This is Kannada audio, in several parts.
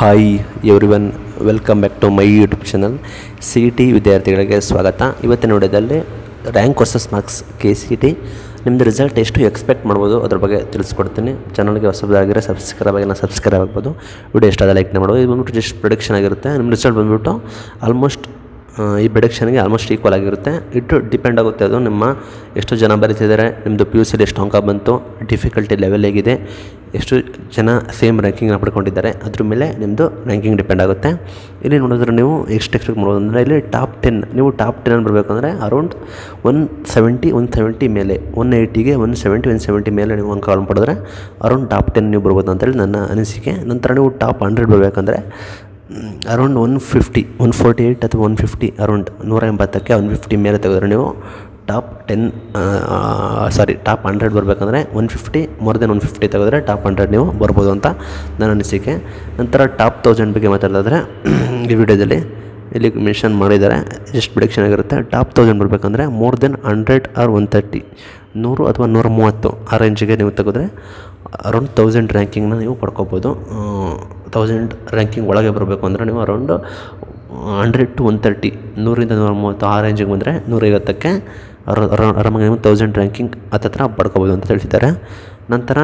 Hi everyone, welcome back to my YouTube channel. CET ವಿದ್ಯಾರ್ಥಿಗಳಿಗೆ ಸ್ವಾಗತ. ಇವತ್ತಿನ ವಿಡಿಯೋದಲ್ಲಿ ರ್ಯಾಂಕ್ ವರ್ಸಸ್ ಮಾರ್ಕ್ಸ್ KCET ನಿಮ್ಮದು ರಿಸಲ್ಟ್ ಎಷ್ಟು ಎಕ್ಸ್ಪೆಕ್ಟ್ ಮಾಡ್ಬೋದು ಅದ್ರ ಬಗ್ಗೆ ತಿಳಿಸ್ಕೊಡ್ತೀನಿ. ಚಾನಲ್ಗೆ ಹೊಸದಾಗಿರೋ ಸಬ್ಸ್ಕ್ರೈಬ್ ಆಗ್ಬೋದು. ವಿಡಿಯೋ ಇಷ್ಟ ಆದ ಲೈಕ್ ಮಾಡ್ಬೋದು. ಇದು ಬಂದ್ಬಿಟ್ಟು ಜಸ್ಟ್ ಪ್ರೊಡಿಕ್ಷನ್ ಆಗಿರುತ್ತೆ. ನಿಮ್ಮ ರಿಸಲ್ಟ್ ಬಂದುಬಿಟ್ಟು ಆಲ್ಮೋಸ್ಟ್ ಈ ಪ್ರೊಡಿಕ್ಷನ್ಗೆ ಆಲ್ಮೋಸ್ಟ್ ಈಕ್ವಲ್ ಆಗಿರುತ್ತೆ. ಇಟ್ಟು ಡಿಪೆಂಡ್ ಆಗುತ್ತೆ, ಅದು ನಿಮ್ಮ ಎಷ್ಟು ಜನ ಬರೀತಿದ್ದಾರೆ, ನಿಮ್ಮದು PUCಲಿ ಎಷ್ಟು ಅಂಕ ಬಂತು, ಡಿಫಿಕಲ್ಟಿ ಲೆವೆಲ್ ಹೇಗಿದೆ, ಎಷ್ಟು ಜನ ಸೇಮ್ ರ್ಯಾಂಕಿಂಗ್ನ ಪಡ್ಕೊಂಡಿದ್ದಾರೆ, ಅದ್ರ ಮೇಲೆ ನಿಮ್ಮದು ರ್ಯಾಂಕಿಂಗ್ ಡಿಪೆಂಡ್ ಆಗುತ್ತೆ. ಇಲ್ಲಿ ನೋಡಿದ್ರೆ ನೀವು ಎಷ್ಟು ಎಕ್ಸ್ಪೆಕ್ಟ್ ಮಾಡ್ಬೋದು ಅಂದರೆ, ಇಲ್ಲಿ ಟಾಪ್ 10 ನೀವು ಟಾಪ್ 10 ಬರಬೇಕಂದ್ರೆ ಅರೌಂಡ್ 170 ಮೇಲೆ, 180ಗೆ 170 ಮೇಲೆ ನೀವು ಅಂಕಗಳನ್ನು ಪಡೆದ್ರೆ ಅರೌಂಡ್ ಟಾಪ್ 10 ನೀವು ಬರ್ಬೋದು ಅಂತೇಳಿ ನನ್ನ ಅನಿಸಿಕೆ. ನಂತರ ನೀವು ಟಾಪ್ 100 ಬರಬೇಕಂದ್ರೆ ಅರೌಂಡ್ 148 ಅಥವಾ 150, ಅರೌಂಡ್ 180ಕ್ಕೆ 150 ಮೇಲೆ ತೆಗೆದ್ರೆ ನೀವು ಟಾಪ್ 100 ಬರಬೇಕಂದ್ರೆ 150 ಮೋರ್ ದೆನ್ 150 ತೆಗೆದ್ರೆ ಟಾಪ್ 100 ನೀವು ಬರ್ಬೋದು ಅಂತ ನನ್ನ ಅನಿಸಿಕೆ. ನಂತರ ಟಾಪ್ 1000 ಬಗ್ಗೆ ಮಾತಾಡಿದ್ರೆ ಈ ವಿಡಿಯೋದಲ್ಲಿ ಇಲ್ಲಿ ಮೆನ್ಷನ್ ಮಾಡಿದ್ದಾರೆ, ಜಸ್ಟ್ ಪ್ರಿಡಿಕ್ಷನ್ ಆಗಿರುತ್ತೆ. ಟಾಪ್ 1000 ಬರಬೇಕಂದ್ರೆ ಮೋರ್ ದೆನ್ 100 ಆರ್ 130, 100 ಅಥವಾ 130 ಆ ರೇಂಜಿಗೆ ನೀವು ತೆಗೆದ್ರೆ ಅರೌಂಡ್ 1000 ರ್ಯಾಂಕಿಂಗ್ನ ನೀವು ಪಡ್ಕೋಬೋದು. 1000 ರ್ಯಾಂಕಿಂಗ್ ಒಳಗೆ ಬರಬೇಕು ಅಂದರೆ ನೀವು ಅರೌಂಡ್ 100 to 130, 100ರಿಂದ 130 ಆ ರೇಂಜಿಗೆ ಬಂದರೆ 150ಕ್ಕೆ ಆರಾಮಾಗಿ ನೀವು 1000 ರ್ಯಾಂಕಿಂಗ್ ಹತ್ತತ್ರ ಪಡ್ಕೋಬೋದು ಅಂತ ತಿಳಿಸಿದ್ದಾರೆ. ನಂತರ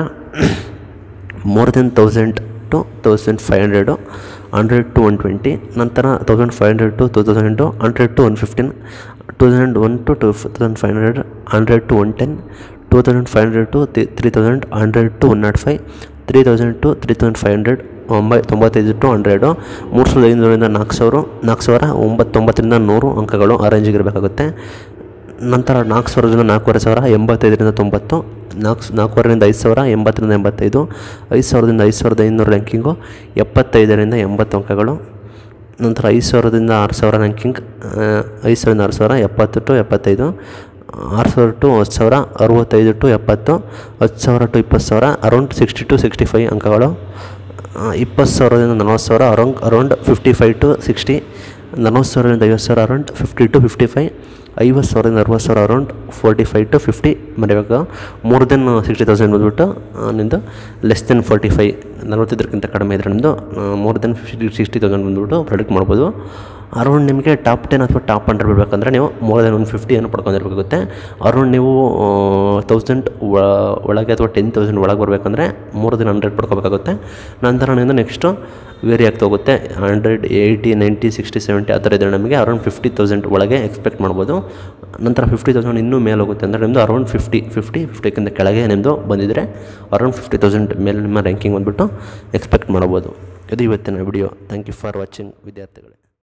ಮೋರ್ ದೆನ್ 1000 to 1500, 100 to 120, ನಂತರ 1500 to 2000, 100 to 115, 2001 to 2500, 100 to 110, 2500 to 3000, 100 to 105, 3000 to 3500, 95 to 100, 3500ರಿಂದ 4000, 4000 900 ಅಂಕಗಳು ಆ ರೇಂಜಿಗೆ ಇರಬೇಕಾಗುತ್ತೆ. ನಂತರ 4000ರಿಂದ 4500, 85ರಿಂದ 90, 4,500ರಿಂದ 5000, 80ರಿಂದ 85, 5000ದಿಂದ 5500 ರ್ಯಾಂಕಿಂಗು 75ರಿಂದ 80 ಅಂಕಗಳು. ನಂತರ 5000ದಿಂದ 6000 ರ್ಯಾಂಕಿಂಗ್, 5000ರಿಂದ 6000 70 to 75, 6000 to 10000 65 to 70, 10000 to 20000 around 60 to 65 ಅಂಕಗಳು. 20,000ರಿಂದ 40,000 ಅರೌಂಡ್ 55 to 60, 40,000ರಿಂದ 50,000 ಅರೌಂಡ್ 50 to 55, 50,000ರಿಂದ 60,000 ಅರೌಂಡ್ 45 to 50 ಮರೆಯುವಾಗ. ಮೋರ್ ದೆನ್ 60,000 ಬಂದುಬಿಟ್ಟು ನಿಮ್ಮದು ಲೆಸ್ ದೆನ್ 45, 45ಕ್ಕಿಂತ ಕಡಿಮೆ ಇದ್ದರೆ ನಿಮ್ಮದು ಮೋರ್ ದೆನ್ 60,000 ಬಂದುಬಿಟ್ಟು ಪ್ರೆಡಿಕ್ಟ್ ಮಾಡ್ಬೋದು. ಅರೌಂಡ್ ನಿಮಗೆ ಟಾಪ್ 10 ಅಥವಾ ಟಾಪ್ 100 ಬರಬೇಕಂದ್ರೆ ನೀವು ಮೋರ್ ದೆನ್ 150 ಏನು ಪಡ್ಕೊಂಡಿರ್ಬೇಕಾಗುತ್ತೆ. ಅರೌಂಡ್ ನೀವು 1000 ಒಳಗೆ ಅಥವಾ 10,000 ಒಳಗೆ ಬರಬೇಕಂದ್ರೆ ಮೋರ್ ದೆನ್ 100 ಪಡ್ಕೋಬೇಕಾಗುತ್ತೆ. ನಂತರ ನಿಂದ ನೆಕ್ಸ್ಟು ವೇರಿ ಆಗ್ತಾ ಹೋಗುತ್ತೆ. 100, 80, 90, 60, 70 ಆ ಥರ ಇದ್ದರೆ ನಮಗೆ ಅರೌಂಡ್ 50,000 ಒಳಗೆ ಎಕ್ಸ್ಪೆಕ್ಟ್ ಮಾಡ್ಬೋದು. ನಂತರ 50,000 ಇನ್ನೂ ಮೇಲೆ ಹೋಗುತ್ತೆ ಅಂದರೆ ನಿಮ್ಮದು ಅರೌಂಡ್ 50ಕ್ಕಿಂತ ಕೆಳಗೆ ನಿಮ್ಮದು ಬಂದಿದ್ದರೆ ಅರೌಂಡ್ 50,000 ಮೇಲೆ ನಿಮ್ಮ ರ್ಯಾಂಕಿಂಗ್ ಬಂದುಬಿಟ್ಟು ಎಕ್ಸ್ಪೆಕ್ಟ್ ಮಾಡ್ಬೋದು. ಇದು ಇವತ್ತಿನ ವಿಡಿಯೋ. ಥ್ಯಾಂಕ್ ಯು ಫಾರ್ ವಾಚಿಂಗ್ ವಿದ್ಯಾರ್ಥಿಗಳೇ.